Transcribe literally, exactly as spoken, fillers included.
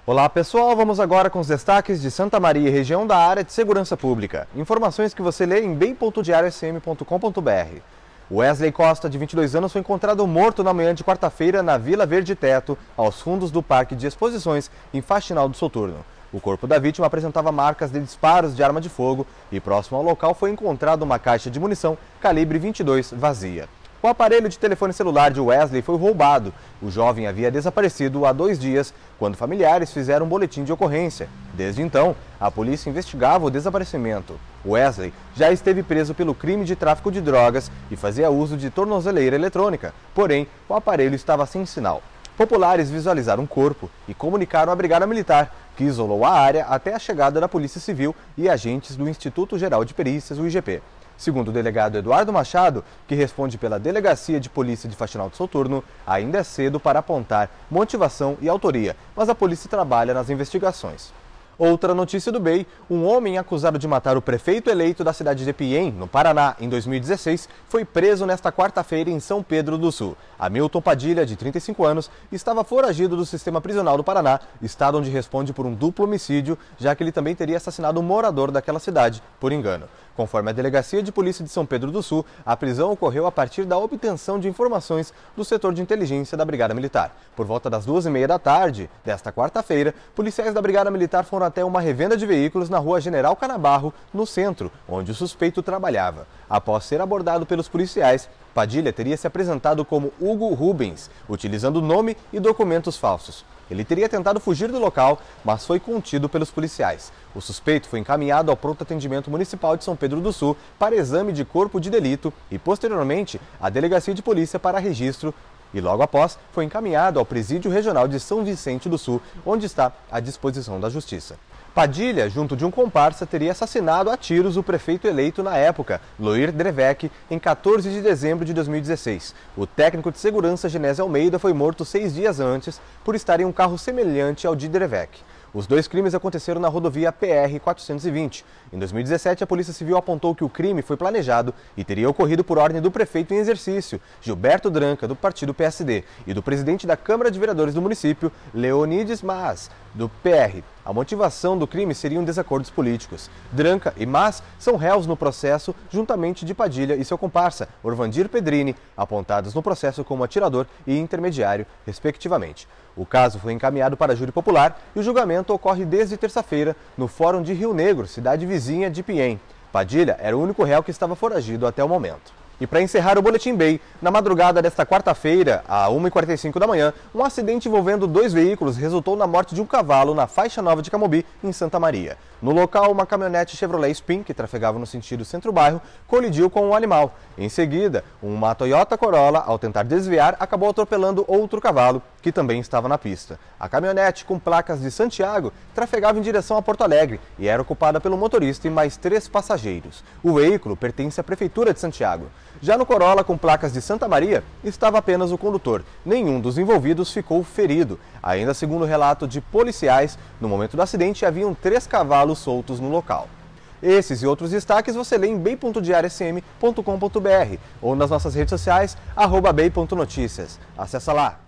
Olá pessoal, vamos agora com os destaques de Santa Maria e região da área de segurança pública. Informações que você lê em bem ponto diário s m ponto com ponto b r. Wesley Costa, de vinte e dois anos, foi encontrado morto na manhã de quarta-feira na Vila Verde Teto, aos fundos do Parque de Exposições, em Faxinal do Soturno. O corpo da vítima apresentava marcas de disparos de arma de fogo e próximo ao local foi encontrada uma caixa de munição calibre vinte e dois vazia. O aparelho de telefone celular de Wesley foi roubado. O jovem havia desaparecido há dois dias, quando familiares fizeram um boletim de ocorrência. Desde então, a polícia investigava o desaparecimento. Wesley já esteve preso pelo crime de tráfico de drogas e fazia uso de tornozeleira eletrônica. Porém, o aparelho estava sem sinal. Populares visualizaram o corpo e comunicaram à Brigada Militar, que isolou a área até a chegada da Polícia Civil e agentes do Instituto Geral de Perícias, o I G P. Segundo o delegado Eduardo Machado, que responde pela Delegacia de Polícia de Faxinal do Soturno, ainda é cedo para apontar motivação e autoria, mas a polícia trabalha nas investigações. Outra notícia do B E I, um homem acusado de matar o prefeito eleito da cidade de Piém, no Paraná, em dois mil e dezesseis, foi preso nesta quarta-feira em São Pedro do Sul. Hamilton Padilha, de trinta e cinco anos, estava foragido do sistema prisional do Paraná, estado onde responde por um duplo homicídio, já que ele também teria assassinado um morador daquela cidade, por engano. Conforme a Delegacia de Polícia de São Pedro do Sul, a prisão ocorreu a partir da obtenção de informações do setor de inteligência da Brigada Militar. Por volta das duas e meia da tarde desta quarta-feira, policiais da Brigada Militar foram até uma revenda de veículos na rua General Canabarro, no centro, onde o suspeito trabalhava. Após ser abordado pelos policiais, Padilha teria se apresentado como Hugo Rubens, utilizando nome e documentos falsos. Ele teria tentado fugir do local, mas foi contido pelos policiais. O suspeito foi encaminhado ao Pronto Atendimento Municipal de São Pedro do Sul para exame de corpo de delito e, posteriormente, à Delegacia de Polícia para registro e, logo após, foi encaminhado ao Presídio Regional de São Vicente do Sul, onde está à disposição da Justiça. Padilha, junto de um comparsa, teria assassinado a tiros o prefeito eleito na época, Loir Drevec, em quatorze de dezembro de dois mil e dezesseis. O técnico de segurança Genésio Almeida foi morto seis dias antes por estar em um carro semelhante ao de Drevec. Os dois crimes aconteceram na rodovia P R quatrocentos e vinte. Em dois mil e dezessete, a Polícia Civil apontou que o crime foi planejado e teria ocorrido por ordem do prefeito em exercício, Gilberto Dranca, do partido P S D, e do presidente da Câmara de Vereadores do município, Leonides Mas, do P R. A motivação do crime seriam desacordos políticos. Dranca e Mas são réus no processo, juntamente de Padilha e seu comparsa, Orvandir Pedrini, apontados no processo como atirador e intermediário, respectivamente. O caso foi encaminhado para júri popular e o julgamento ocorre desde terça-feira no Fórum de Rio Negro, cidade vizinha de Piém. Padilha era o único réu que estava foragido até o momento. E para encerrar o Boletim B E I, na madrugada desta quarta-feira, às uma e quarenta e cinco da manhã, um acidente envolvendo dois veículos resultou na morte de um cavalo na faixa nova de Camobi, em Santa Maria. No local, uma caminhonete Chevrolet Spin, que trafegava no sentido centro-bairro, colidiu com um animal. Em seguida, uma Toyota Corolla, ao tentar desviar, acabou atropelando outro cavalo, que também estava na pista. A caminhonete, com placas de Santiago, trafegava em direção a Porto Alegre e era ocupada pelo motorista e mais três passageiros. O veículo pertence à Prefeitura de Santiago. Já no Corolla, com placas de Santa Maria, estava apenas o condutor. Nenhum dos envolvidos ficou ferido. Ainda segundo o relato de policiais, no momento do acidente haviam três cavalos soltos no local. Esses e outros destaques você lê em bem ponto diário s m ponto com ponto b r ou nas nossas redes sociais, arroba bem ponto notícias. Acesse lá!